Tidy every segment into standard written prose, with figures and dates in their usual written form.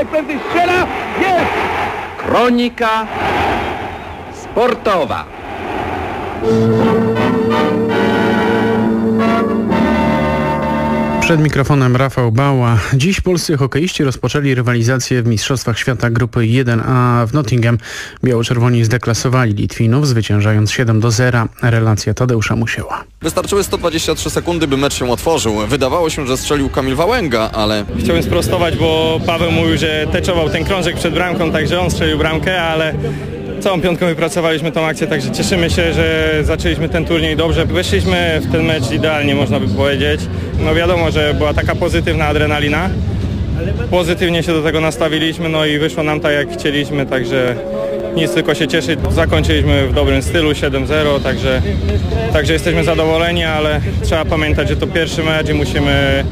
najprędzej strzela, jest! Kronika sportowa. Przed mikrofonem Rafał Bała. Dziś polscy hokeiści rozpoczęli rywalizację w Mistrzostwach Świata Grupy 1A w Nottingham. Biało-czerwoni zdeklasowali Litwinów, zwyciężając 7-0. Relacja Tadeusza Musieła. Wystarczyły 123 sekundy, by mecz się otworzył. Wydawało się, że strzelił Kamil Wałęga, ale... Chciałem sprostować, bo Paweł mówił, że teczował ten krążek przed bramką, także on strzelił bramkę, ale... Całą piątką wypracowaliśmy tą akcję, także cieszymy się, że zaczęliśmy ten turniej dobrze. Weszliśmy w ten mecz idealnie, można by powiedzieć. No wiadomo, że była taka pozytywna adrenalina. Pozytywnie się do tego nastawiliśmy, no i wyszło nam tak, jak chcieliśmy, także nic, tylko się cieszyć. Zakończyliśmy w dobrym stylu, 7-0, także jesteśmy zadowoleni, ale trzeba pamiętać, że to pierwszy mecz i musimy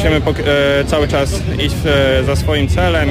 cały czas iść za swoim celem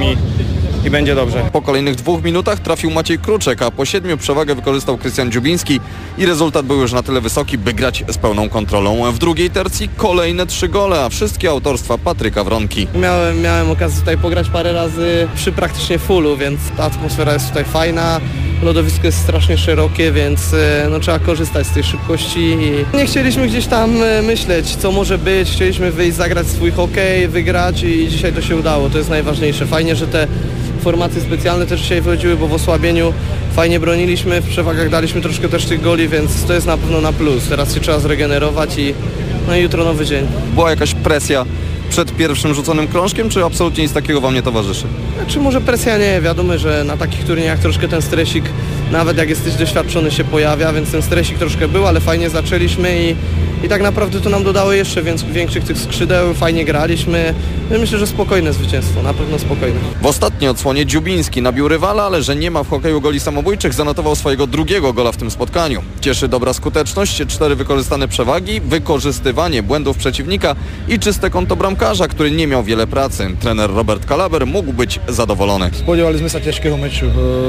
i będzie dobrze. Po kolejnych 2 minutach trafił Maciej Kruczek, a po 7 przewagę wykorzystał Krystian Dziubiński i rezultat był już na tyle wysoki, by grać z pełną kontrolą. W drugiej tercji kolejne 3 gole, a wszystkie autorstwa Patryka Wronki. Miałem okazję tutaj pograć parę razy przy praktycznie fullu, więc ta atmosfera jest tutaj fajna. Lodowisko jest strasznie szerokie, więc no, trzeba korzystać z tej szybkości. I nie chcieliśmy gdzieś tam myśleć, co może być. Chcieliśmy wyjść, zagrać swój hokej, wygrać i dzisiaj to się udało. To jest najważniejsze. Fajnie, że te formacje specjalne też dzisiaj wychodziły, bo w osłabieniu fajnie broniliśmy, w przewagach daliśmy troszkę też tych goli, więc to jest na pewno na plus. Teraz się trzeba zregenerować i jutro nowy dzień. Była jakaś presja przed pierwszym rzuconym krążkiem, czy absolutnie nic takiego wam nie towarzyszy? Znaczy może presja nie, wiadomo, że na takich turniejach troszkę ten stresik, nawet jak jesteś doświadczony, się pojawia, więc ten stresik troszkę był, ale fajnie zaczęliśmy i tak naprawdę to nam dodało jeszcze większych tych skrzydeł, fajnie graliśmy. Myślę, że spokojne zwycięstwo, na pewno spokojne. W ostatniej odsłonie Dziubiński nabił rywala, ale że nie ma w hokeju goli samobójczych, zanotował swojego drugiego gola w tym spotkaniu. Cieszy dobra skuteczność, 4 wykorzystane przewagi, wykorzystywanie błędów przeciwnika i czyste konto bramkarza, który nie miał wiele pracy. Trener Robert Kalaber mógł być zadowolony. Spodziewaliśmy się ciężkiego meczu.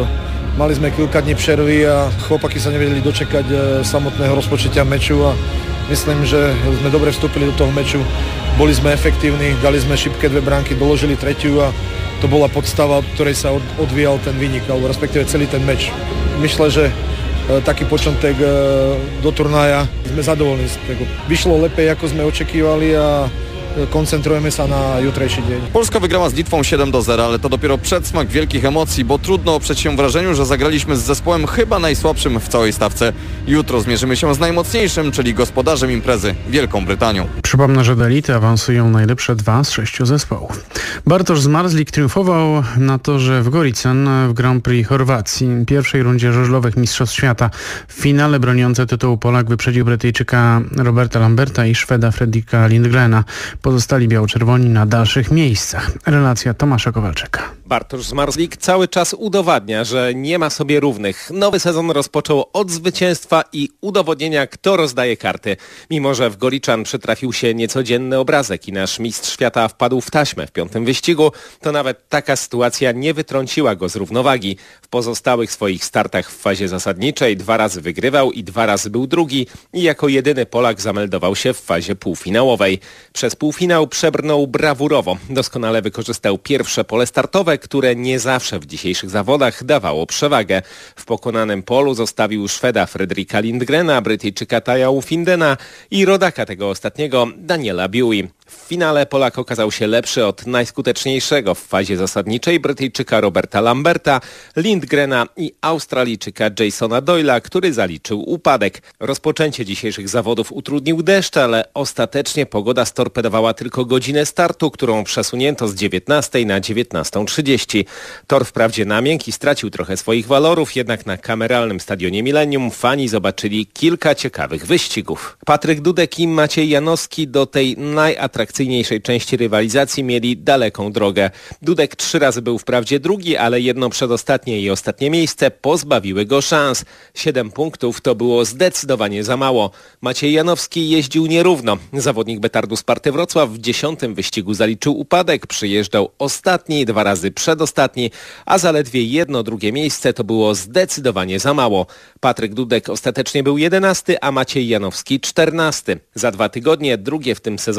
Mali sme kilka dní przerwy, a chłopaki sa nevedeli dočekať samotného rozpočetia meču a myslím, že sme dobre vstúpili do toho meču. Boli sme efektívni, dali sme šibké 2 bránky, doložili tretiu a to bola podstava, od ktorej sa odvíjal ten výnik, alebo respektíve celý ten meč. Myślę, že taký początek do turnaja sme zadovoľní z tego. Vyšlo lepiej, ako sme očekívali a koncentrujemy się na jutrzejszy dzień. Polska wygrała z Litwą 7-0, ale to dopiero przedsmak wielkich emocji, bo trudno oprzeć się wrażeniu, że zagraliśmy z zespołem chyba najsłabszym w całej stawce. Jutro zmierzymy się z najmocniejszym, czyli gospodarzem imprezy, Wielką Brytanią. Przypomnę, że do elity awansują najlepsze 2 z 6 zespołów. Bartosz Zmarzlik triumfował na torze w Goricen w Grand Prix Chorwacji. W pierwszej rundzie żużlowych Mistrzostw Świata. W finale broniący tytułu Polak wyprzedził Brytyjczyka Roberta Lamberta i Szweda Fredrika Lindgrena. Pozostali biało-czerwoni na dalszych miejscach. Relacja Tomasza Kowalczyka. Bartosz Zmarzlik cały czas udowadnia, że nie ma sobie równych. Nowy sezon rozpoczął od zwycięstwa i udowodnienia, kto rozdaje karty. Mimo że w Goriczan przytrafił się niecodzienny obrazek i nasz mistrz świata wpadł w taśmę w 5. wyścigu, to nawet taka sytuacja nie wytrąciła go z równowagi. W pozostałych swoich startach w fazie zasadniczej 2 razy wygrywał i 2 razy był drugi i jako jedyny Polak zameldował się w fazie półfinałowej. Przez półfinał przebrnął brawurowo. Doskonale wykorzystał pierwsze pole startowe, które nie zawsze w dzisiejszych zawodach dawało przewagę. W pokonanym polu zostawił Szweda Fredrika Lindgrena, Brytyjczyka Taja Ufindena i rodaka tego ostatniego Daniela Buey. W finale Polak okazał się lepszy od najskuteczniejszego w fazie zasadniczej Brytyjczyka Roberta Lamberta, Lindgrena i Australijczyka Jasona Doyla, który zaliczył upadek. Rozpoczęcie dzisiejszych zawodów utrudnił deszcz, ale ostatecznie pogoda storpedowała tylko godzinę startu, którą przesunięto z 19 na 19:30. Tor wprawdzie namiękł i stracił trochę swoich walorów, jednak na kameralnym stadionie Millennium fani zobaczyli kilka ciekawych wyścigów. Patryk Dudek i Maciej Janowski do tej najatrakcyjniejszej części rywalizacji mieli daleką drogę. Dudek 3 razy był wprawdzie drugi, ale jedno przedostatnie i ostatnie miejsce pozbawiły go szans. 7 punktów to było zdecydowanie za mało. Maciej Janowski jeździł nierówno. Zawodnik Betardu Sparty Wrocław w 10. wyścigu zaliczył upadek, przyjeżdżał ostatni, 2 razy przedostatni, a zaledwie jedno drugie miejsce to było zdecydowanie za mało. Patryk Dudek ostatecznie był 11, a Maciej Janowski 14. Za 2 tygodnie drugie w tym sezonie zawody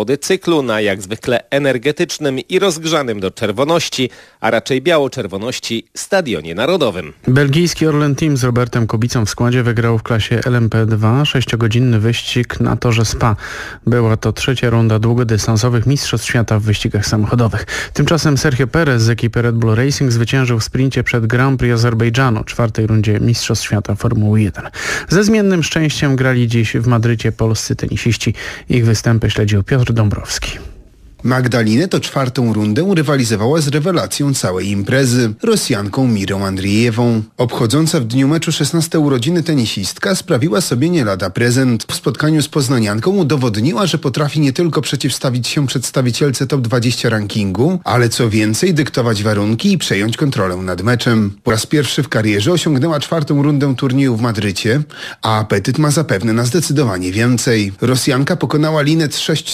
zawody cyklu na jak zwykle energetycznym i rozgrzanym do czerwoności, a raczej biało-czerwoności Stadionie Narodowym. Belgijski Orlen Team z Robertem Kubicą w składzie wygrał w klasie LMP2 6-godzinny wyścig na torze Spa. Była to trzecia runda długodystansowych mistrzostw świata w wyścigach samochodowych. Tymczasem Sergio Perez z ekipy Red Bull Racing zwyciężył w sprincie przed Grand Prix Azerbejdżanu, czwartej rundzie mistrzostw świata Formuły 1. Ze zmiennym szczęściem grali dziś w Madrycie polscy tenisiści. Ich występy śledził Piotr Dąbrowski. Magdalena to czwartą rundę rywalizowała z rewelacją całej imprezy, Rosjanką Mirą Andrijewą. Obchodząca w dniu meczu 16 urodziny tenisistka sprawiła sobie nie lada prezent. W spotkaniu z poznanianką udowodniła, że potrafi nie tylko przeciwstawić się przedstawicielce top 20 rankingu, ale co więcej dyktować warunki i przejąć kontrolę nad meczem. Po raz pierwszy w karierze osiągnęła czwartą rundę turnieju w Madrycie, a apetyt ma zapewne na zdecydowanie więcej. Rosjanka pokonała Linet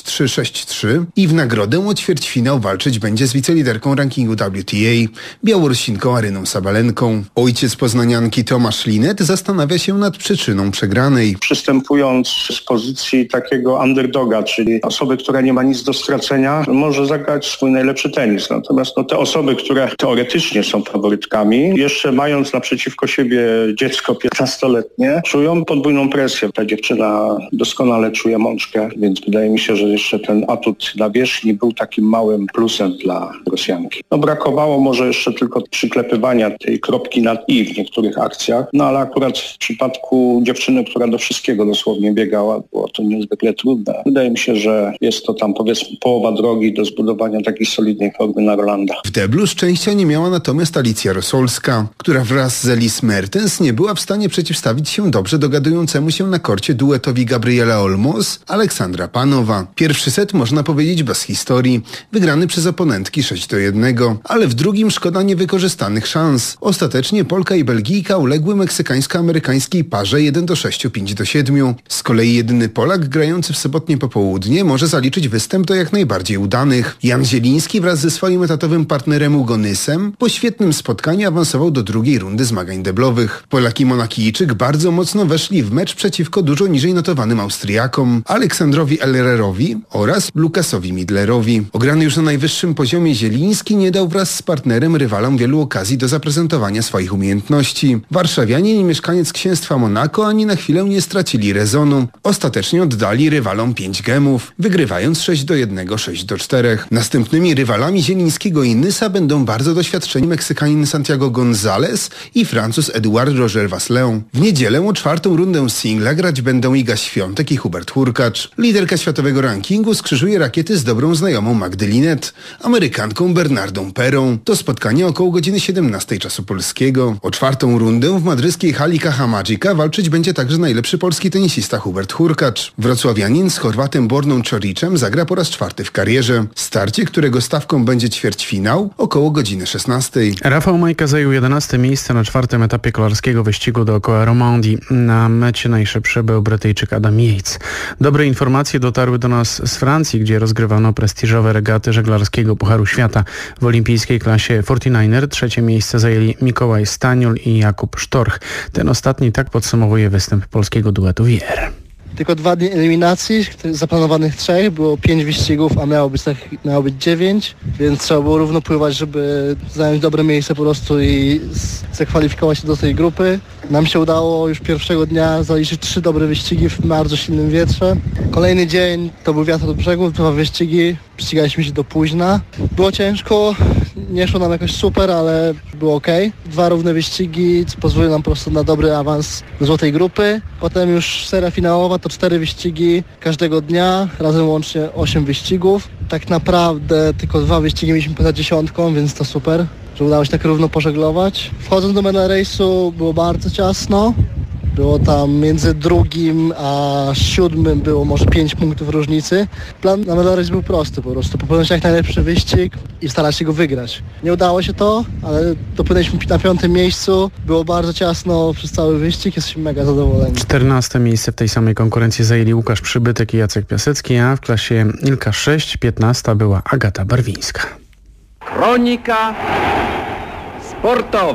6-3-6-3 i w nagrodę o ćwierćfinał walczyć będzie z wiceliderką rankingu WTA, Białorusinką Aryną Sabalenką. Ojciec poznanianki Tomasz Linet zastanawia się nad przyczyną przegranej. Przystępując z pozycji takiego underdoga, czyli osoby, która nie ma nic do stracenia, może zagrać swój najlepszy tenis. Natomiast te osoby, które teoretycznie są faworytkami, jeszcze mając naprzeciwko siebie dziecko 15-letnie, czują podwójną presję. Ta dziewczyna doskonale czuje mączkę, więc wydaje mi się, że jeszcze ten atut na wierzchni był takim małym plusem dla Rosjanki. Brakowało może jeszcze tylko przyklepywania tej kropki nad i w niektórych akcjach, ale akurat w przypadku dziewczyny, która do wszystkiego dosłownie biegała, było to niezwykle trudne. Wydaje mi się, że jest to tam powiedzmy połowa drogi do zbudowania takiej solidnej formy na Rolanda. W deblu szczęścia nie miała natomiast Alicja Rosolska, która wraz z Elise Mertens nie była w stanie przeciwstawić się dobrze dogadującemu się na korcie duetowi Gabriela Olmos, Aleksandra Panowa. Pierwszy set można powiedzieć bez historii, wygrany przez oponentki 6-1, ale w drugim szkoda niewykorzystanych szans. Ostatecznie Polka i Belgijka uległy meksykańsko-amerykańskiej parze 1-6, 5-7. Z kolei jedyny Polak grający w sobotnie popołudnie może zaliczyć występ do jak najbardziej udanych. Jan Zieliński wraz ze swoim etatowym partnerem Ugonysem po świetnym spotkaniu awansował do drugiej rundy zmagań deblowych. Polak i Monakijczyk bardzo mocno weszli w mecz przeciwko dużo niżej notowanym Austriakom, Aleksandrowi Ellererowi oraz Lukasowi Midlerowi. Ograny już na najwyższym poziomie Zieliński nie dał wraz z partnerem rywalom wielu okazji do zaprezentowania swoich umiejętności. Warszawianie i mieszkaniec księstwa Monako ani na chwilę nie stracili rezonu. Ostatecznie oddali rywalom 5 gemów, wygrywając 6-1, 6-4. Następnymi rywalami Zielińskiego i Nysa będą bardzo doświadczeni Meksykanin Santiago González i Francuz Eduard Roger Vasselin. W niedzielę o czwartą rundę singla grać będą Iga Świątek i Hubert Hurkacz. Liderka światowego rankingu skrzyżuje rakiety z dobrą znajomą Magdy Linet, Amerykanką Bernardą Perą. To spotkanie około godziny 17 czasu polskiego. O czwartą rundę w madryckiej hali Caja Magica walczyć będzie także najlepszy polski tenisista Hubert Hurkacz. Wrocławianin z Chorwatem Borną Czoriczem zagra po raz czwarty w karierze. Starcie, którego stawką będzie ćwierćfinał, około godziny 16. Rafał Majka zajął 11 miejsce na czwartym etapie kolarskiego wyścigu dookoła Romandii. Na mecie najszybszy był Brytyjczyk Adam Yates. Dobre informacje dotarły do nas z Francji, gdzie rozgrywano prestiżowe regaty żeglarskiego Pucharu Świata. W olimpijskiej klasie 49er trzecie miejsce zajęli Mikołaj Staniul i Jakub Sztorch. Ten ostatni tak podsumowuje występ polskiego duetu WIER. Tylko 2 dni eliminacji, zaplanowanych 3, było 5 wyścigów, a miało być 9, więc trzeba było równo pływać, żeby zająć dobre miejsce po prostu i zakwalifikować się do tej grupy. Nam się udało już pierwszego dnia zaliczyć 3 dobre wyścigi w bardzo silnym wietrze. Kolejny dzień to był wiatr od brzegu, 2 wyścigi, ścigaliśmy się do późna. Było ciężko, nie szło nam jakoś super, ale było ok. 2 równe wyścigi, co pozwoliło nam po prostu na dobry awans do złotej grupy. Potem już seria finałowa to 4 wyścigi każdego dnia, razem łącznie 8 wyścigów. Tak naprawdę tylko 2 wyścigi mieliśmy poza 10, więc to super, że udało się tak równo pożeglować. Wchodząc do medal race'u było bardzo ciasno. Było tam między drugim a 7 było może 5 punktów różnicy. Plan na medal race był prosty po prostu. Popełnić jak najlepszy wyścig i starać się go wygrać. Nie udało się to, ale dopłynęliśmy na 5. miejscu. Było bardzo ciasno przez cały wyścig. Jesteśmy mega zadowoleni. 14 miejsce w tej samej konkurencji zajęli Łukasz Przybytek i Jacek Piasecki, a w klasie Ilka 6 15 była Agata Barwińska. Kronika sportowa.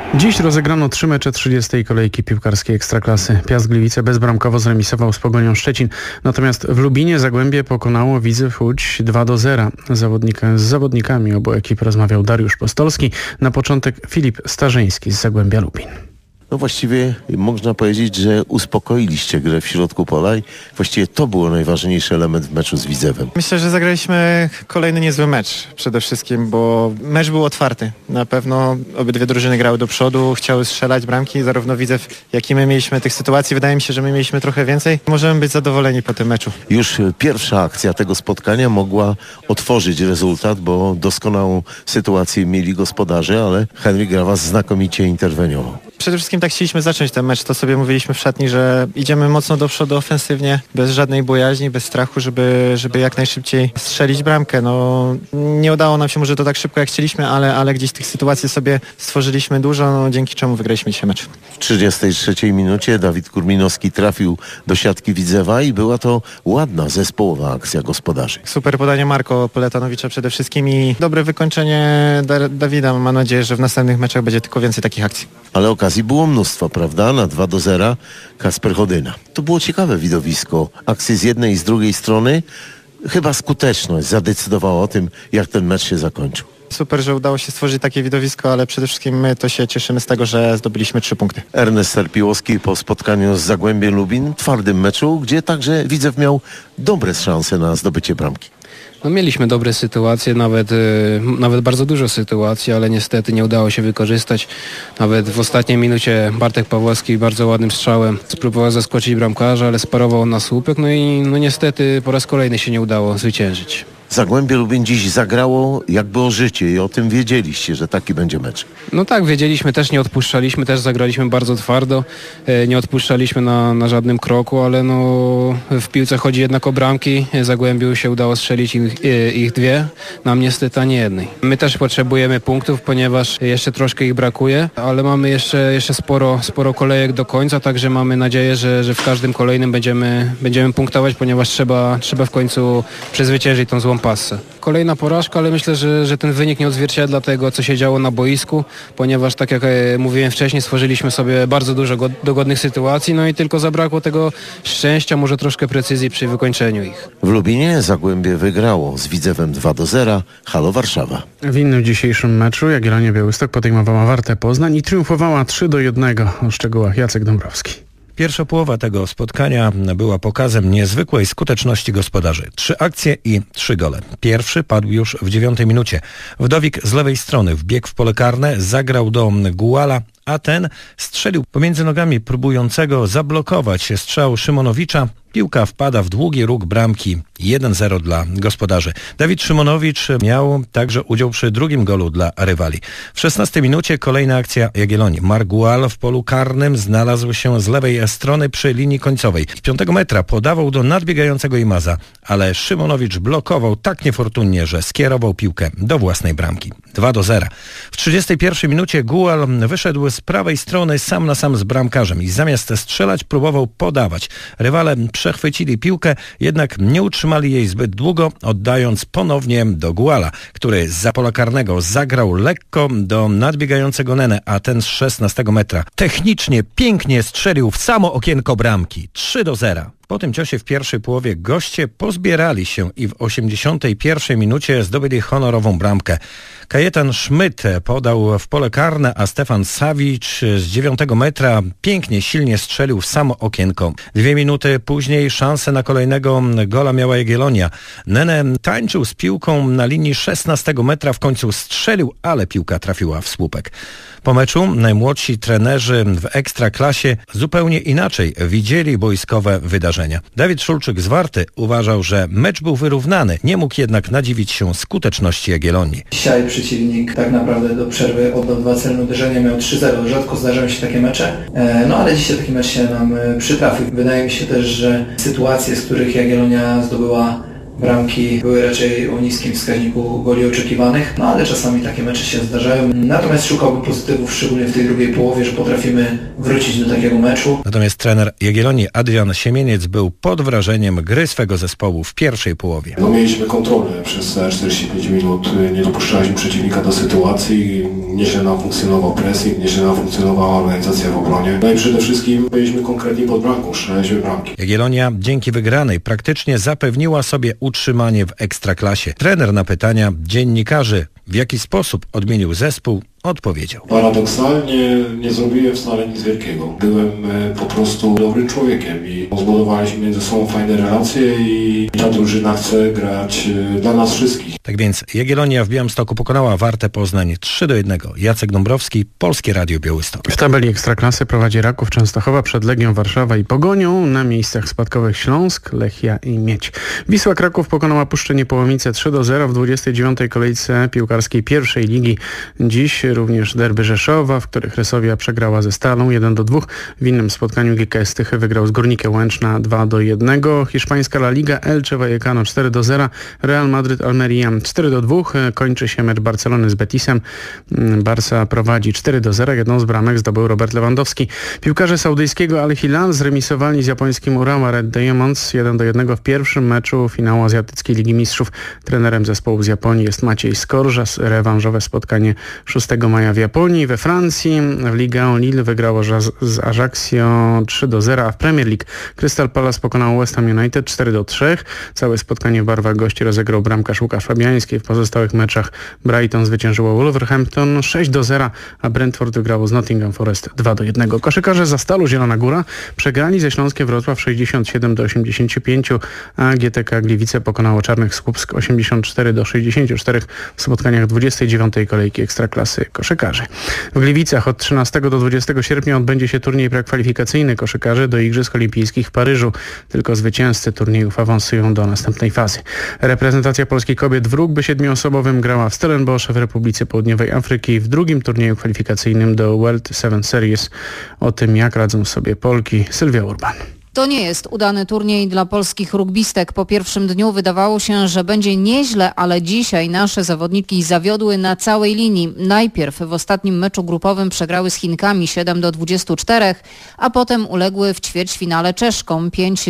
Dziś rozegrano 3 mecze 30. kolejki piłkarskiej Ekstraklasy. Piast Gliwice bezbramkowo zremisował z Pogonią Szczecin. Natomiast w Lubinie Zagłębie pokonało Widzew Łódź 2-0. Z zawodnikami obu ekip rozmawiał Dariusz Postolski. Na początek Filip Starzyński z Zagłębia Lubin. No właściwie można powiedzieć, że uspokoiliście grę w środku pola i właściwie to było najważniejszy element w meczu z Widzewem. Myślę, że zagraliśmy kolejny niezły mecz przede wszystkim, bo mecz był otwarty. Na pewno obydwie drużyny grały do przodu, chciały strzelać bramki, zarówno Widzew, jak i my mieliśmy tych sytuacji. Wydaje mi się, że my mieliśmy trochę więcej. Możemy być zadowoleni po tym meczu. Już pierwsza akcja tego spotkania mogła otworzyć rezultat, bo doskonałą sytuację mieli gospodarze, ale Henryk Grawas znakomicie interweniował. Przede wszystkim tak chcieliśmy zacząć ten mecz, to sobie mówiliśmy w szatni, że idziemy mocno do przodu ofensywnie, bez żadnej bojaźni, bez strachu, żeby jak najszybciej strzelić bramkę. No, nie udało nam się może to tak szybko jak chcieliśmy, ale gdzieś tych sytuacji sobie stworzyliśmy dużo, no, dzięki czemu wygraliśmy dzisiaj mecz. W 33 minucie Dawid Kurminowski trafił do siatki Widzewa i była to ładna, zespołowa akcja gospodarzy. Super podanie Marko Poletanowicza przede wszystkim i dobre wykończenie Dawida. Mam nadzieję, że w następnych meczach będzie tylko więcej takich akcji. Ale okazji było mnóstwo, prawda? Na 2-0 Kasper Chodyna. To było ciekawe widowisko. Akcje z jednej i z drugiej strony. Chyba skuteczność zadecydowała o tym, jak ten mecz się zakończył. Super, że udało się stworzyć takie widowisko, ale przede wszystkim my to się cieszymy z tego, że zdobyliśmy 3 punkty. Ernest Serpiłowski po spotkaniu z Zagłębiem Lubin, twardym meczu, gdzie także Widzew miał dobre szanse na zdobycie bramki. No, mieliśmy dobre sytuacje, nawet bardzo dużo sytuacji, ale niestety nie udało się wykorzystać. Nawet w ostatniej minucie Bartek Pawłowski bardzo ładnym strzałem spróbował zaskoczyć bramkarza, ale sparował na słupek, no i niestety po raz kolejny się nie udało zwyciężyć. Zagłębie Lubin dziś zagrało jakby o życie i o tym wiedzieliście, że taki będzie mecz. No tak, wiedzieliśmy, też nie odpuszczaliśmy, też zagraliśmy bardzo twardo, nie odpuszczaliśmy na żadnym kroku, ale no w piłce chodzi jednak o bramki. Zagłębiu się udało strzelić ich 2, nam niestety ani jednej. My też potrzebujemy punktów, ponieważ jeszcze troszkę ich brakuje, ale mamy jeszcze sporo kolejek do końca, także mamy nadzieję, że w każdym kolejnym będziemy punktować, ponieważ trzeba w końcu przezwyciężyć tą złą passę. Kolejna porażka, ale myślę, że ten wynik nie odzwierciedla tego, co się działo na boisku, ponieważ tak jak mówiłem wcześniej, stworzyliśmy sobie bardzo dużo dogodnych sytuacji, no i tylko zabrakło tego szczęścia, może troszkę precyzji przy wykończeniu ich. W Lubinie Zagłębie wygrało z Widzewem 2-0, Halo Warszawa. W innym dzisiejszym meczu Jagiellonia Białystok podejmowała Wartę Poznań i triumfowała 3-1. O szczegółach Jacek Dąbrowski. Pierwsza połowa tego spotkania była pokazem niezwykłej skuteczności gospodarzy. 3 akcje i 3 gole. Pierwszy padł już w 9 minucie. Wdowik z lewej strony wbiegł w pole karne, zagrał do Guala, a ten strzelił pomiędzy nogami próbującego zablokować strzał Szymonowicza. Piłka wpada w długi róg bramki. 1-0 dla gospodarzy. Dawid Szymonowicz miał także udział przy drugim golu dla rywali. W 16 minucie kolejna akcja Jagiellonii. Marc Gual w polu karnym znalazł się z lewej strony przy linii końcowej. Z 5 metra podawał do nadbiegającego Imaza, ale Szymonowicz blokował tak niefortunnie, że skierował piłkę do własnej bramki. 2-0. W 31 minucie Gual wyszedł z prawej strony sam na sam z bramkarzem i zamiast strzelać próbował podawać. Rywale przechwycili piłkę, jednak nie utrzymali jej zbyt długo, oddając ponownie do Guala, który zza pola karnego zagrał lekko do nadbiegającego Nene, a ten z 16 metra technicznie pięknie strzelił w samo okienko bramki. 3-0. Po tym ciosie w pierwszej połowie goście pozbierali się i w 81 minucie zdobyli honorową bramkę. Kajetan Schmidt podał w pole karne, a Stefan Savic z 9 metra pięknie, silnie strzelił w samo okienko. 2 minuty później szansę na kolejnego gola miała Jagiellonia. Nene tańczył z piłką na linii 16 metra, w końcu strzelił, ale piłka trafiła w słupek. Po meczu najmłodsi trenerzy w Ekstraklasie zupełnie inaczej widzieli boiskowe wydarzenia. Dawid Szulczyk z Warty uważał, że mecz był wyrównany, nie mógł jednak nadziwić się skuteczności Jagiellonii. Dzisiaj przeciwnik tak naprawdę do przerwy oddał 2 celne uderzenia, miał 3-0. Rzadko zdarzają się takie mecze, no ale dzisiaj taki mecz się nam przytrafił. Wydaje mi się też, że sytuacje, z których Jagiellonia zdobyła bramki, były raczej o niskim wskaźniku goli oczekiwanych, no ale czasami takie mecze się zdarzają. Natomiast szukałbym pozytywów, szczególnie w tej drugiej połowie, że potrafimy wrócić do takiego meczu. Natomiast trener Jagiellonii Adrian Siemieniec był pod wrażeniem gry swego zespołu w pierwszej połowie. No, mieliśmy kontrolę przez 45 minut, nie dopuszczaliśmy przeciwnika do sytuacji, nieźle nam funkcjonował pressing, nieźle nam funkcjonowała organizacja w obronie. No i przede wszystkim byliśmy konkretni pod bramką, strzelaliśmy bramki. Jagiellonia dzięki wygranej praktycznie zapewniła sobie utrzymanie w Ekstraklasie. Trener na pytania dziennikarzy, w jaki sposób odmienił zespół, odpowiedział. Paradoksalnie nie zrobiłem wcale nic wielkiego. Byłem po prostu dobrym człowiekiem i zbudowaliśmy między sobą fajne relacje i ta drużyna chce grać dla nas wszystkich. Tak więc Jagiellonia w Białymstoku pokonała Wartę Poznań 3-1. Jacek Dąbrowski, Polskie Radio Białystok. W tabeli Ekstraklasy prowadzi Raków Częstochowa przed Legią Warszawa i Pogonią. Na miejscach spadkowych Śląsk, Lechia i Miedź. Wisła Kraków pokonała Puszczę Niepołomice 3-0 w 29. kolejce piłkarskiej pierwszej ligi. Dziś również derby Rzeszowa, w których Resowia przegrała ze Stalą 1-2. W innym spotkaniu GKS Tychy wygrał z Górnikiem Łęczna 2-1. Hiszpańska La Liga, Elche Vallecano 4-0. Real Madryt Almeria 4-2. Kończy się mecz Barcelony z Betisem. Barca prowadzi 4-0. Jedną z bramek zdobył Robert Lewandowski. Piłkarze saudyjskiego Al Hilal zremisowali z japońskim Urawa Red Diamonds 1-1 w pierwszym meczu finału Azjatyckiej Ligi Mistrzów. Trenerem zespołu z Japonii jest Maciej Skorża. Rewanżowe spotkanie 6 maja w Japonii. We Francji w Ligue Lille wygrało z Ajaccio 3-0, a w Premier League Crystal Palace pokonał West Ham United 4-3. Całe spotkanie w barwach gości rozegrał bramkarz Łukasz Fabiański. W pozostałych meczach Brighton zwyciężyło Wolverhampton 6-0, a Brentford wygrało z Nottingham Forest 2-1. Koszykarze Zastalu Zielona Góra przegrali ze Śląskiem Wrocław 67-85, a GTK Gliwice pokonało Czarnych Słupsk 84-64 w spotkaniach 29. kolejki Ekstraklasy koszykarzy. W Gliwicach od 13 do 20 sierpnia odbędzie się turniej prekwalifikacyjny koszykarzy do Igrzysk Olimpijskich w Paryżu. Tylko zwycięzcy turniejów awansują do następnej fazy. Reprezentacja Polski kobiet w rugby 7-osobowym grała w Stellenbosch w Republice Południowej Afryki w drugim turnieju kwalifikacyjnym do World 7 Series. O tym, jak radzą sobie Polki, Sylwia Urban. To nie jest udany turniej dla polskich rugbistek. Po pierwszym dniu wydawało się, że będzie nieźle, ale dzisiaj nasze zawodniki zawiodły na całej linii. Najpierw w ostatnim meczu grupowym przegrały z Chinkami 7-24, a potem uległy w ćwierćfinale Czeszkom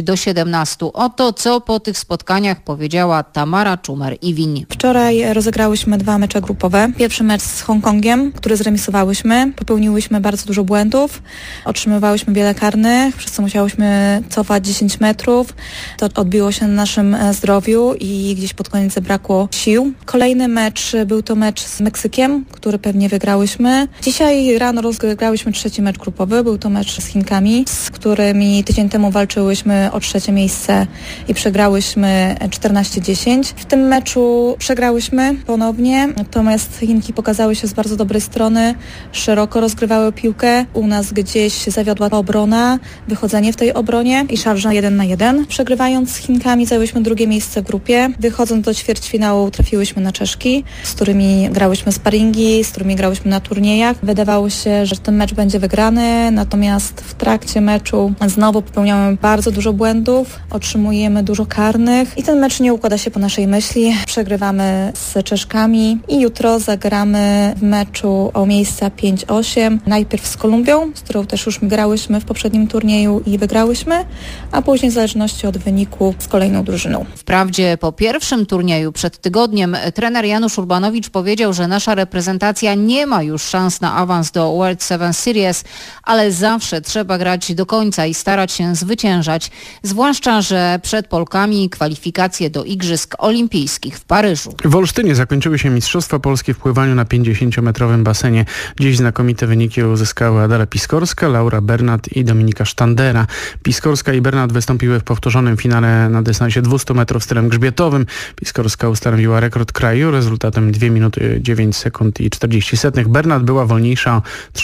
5-17. Oto co po tych spotkaniach powiedziała Tamara Czumer-Iwin. Wczoraj rozegrałyśmy 2 mecze grupowe. Pierwszy mecz z Hongkongiem, który zremisowałyśmy. Popełniłyśmy bardzo dużo błędów. Otrzymywałyśmy wiele karnych, przez co musiałyśmy cofać 10 metrów. To odbiło się na naszym zdrowiu i gdzieś pod koniec zabrakło sił. Kolejny mecz był to mecz z Meksykiem, który pewnie wygrałyśmy. Dzisiaj rano rozegrałyśmy 3. mecz grupowy. Był to mecz z Chinkami, z którymi tydzień temu walczyłyśmy o 3. miejsce i przegrałyśmy 14-10. W tym meczu przegrałyśmy ponownie, natomiast Chinki pokazały się z bardzo dobrej strony, szeroko rozgrywały piłkę. U nas gdzieś zawiodła obrona, wychodzenie w tej obronie i szarża 1-1. Przegrywając z Chinkami zajęłyśmy 2. miejsce w grupie. Wychodząc do ćwierćfinału trafiłyśmy na Czeszki, z którymi grałyśmy sparingi, z którymi grałyśmy na turniejach. Wydawało się, że ten mecz będzie wygrany, natomiast w trakcie meczu znowu popełniamy bardzo dużo błędów, otrzymujemy dużo karnych i ten mecz nie układa się po naszej myśli. Przegrywamy z Czeszkami i jutro zagramy w meczu o miejsca 5-8. Najpierw z Kolumbią, z którą też już grałyśmy w poprzednim turnieju i wygrałyśmy, a później w zależności od wyniku z kolejną drużyną. Wprawdzie po pierwszym turnieju przed tygodniem trener Janusz Urbanowicz powiedział, że nasza reprezentacja nie ma już szans na awans do World 7 Series, ale zawsze trzeba grać do końca i starać się zwyciężać, zwłaszcza, że przed Polkami kwalifikacje do Igrzysk Olimpijskich w Paryżu. W Olsztynie zakończyły się Mistrzostwa Polskie w pływaniu na 50-metrowym basenie. Dziś znakomite wyniki uzyskały Adela Piskorska, Laura Bernat i Dominika Sztandera. Piskorska i Bernat wystąpiły w powtórzonym finale na dystansie 200 metrów stylem grzbietowym. Piskorska ustanowiła rekord kraju rezultatem 2 minuty 9 sekund i 40 setnych. Bernat była wolniejsza o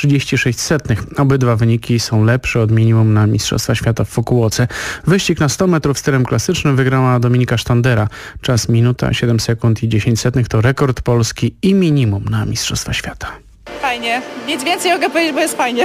36 setnych. Obydwa wyniki są lepsze od minimum na Mistrzostwa Świata w Fukuoce. Wyścig na 100 metrów stylem klasycznym wygrała Dominika Sztandera. Czas minuta 7 sekund i 10 setnych to rekord Polski i minimum na Mistrzostwa Świata. Fajnie. Nic więcej mogę powiedzieć, bo jest fajnie.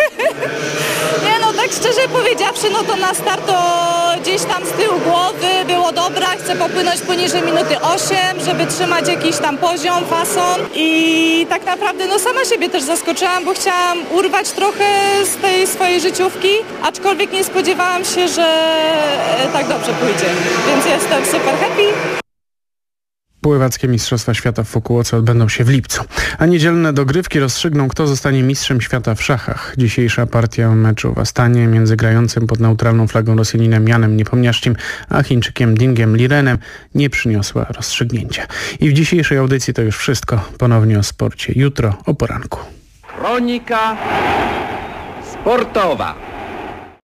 Nie no, tak szczerze powiedziawszy, no to na start to gdzieś tam z tyłu głowy było dobra. Chcę popłynąć poniżej minuty 8, żeby trzymać jakiś tam poziom, fason. I tak naprawdę no sama siebie też zaskoczyłam, bo chciałam urwać trochę z tej swojej życiówki, aczkolwiek nie spodziewałam się, że tak dobrze pójdzie. Więc jestem super happy. Pływackie Mistrzostwa Świata w Fukuoce odbędą się w lipcu. A niedzielne dogrywki rozstrzygną, kto zostanie mistrzem świata w szachach. Dzisiejsza partia meczu w Astanie między grającym pod neutralną flagą Rosjaninem Janem Niepomniaczkim a Chińczykiem Dingiem Lirenem nie przyniosła rozstrzygnięcia. I w dzisiejszej audycji to już wszystko. Ponownie o sporcie jutro o poranku. Kronika sportowa.